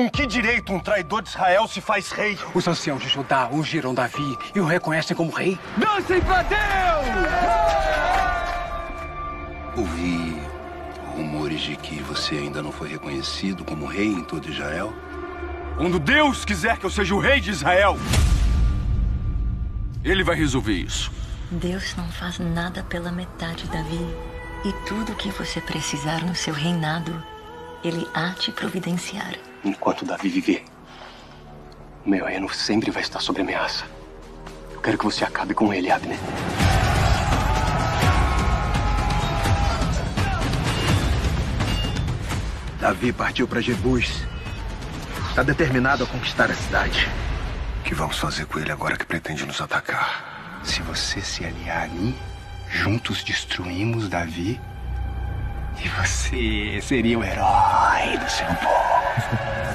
Com que direito um traidor de Israel se faz rei? Os anciãos de Judá ungiram Davi e o reconhecem como rei. Dancem pra Deus! Ouvi rumores de que você ainda não foi reconhecido como rei em todo Israel. Quando Deus quiser que eu seja o rei de Israel, Ele vai resolver isso. Deus não faz nada pela metade, Davi. E tudo o que você precisar no seu reinado, Ele há te providenciar. Enquanto Davi viver, o meu reino sempre vai estar sob ameaça. Eu quero que você acabe com ele, Abner. Davi partiu para Jebus. Está determinado a conquistar a cidade. O que vamos fazer com ele agora que pretende nos atacar? Se você se aliar a mim, juntos destruímos Davi e você seria o herói do seu povo.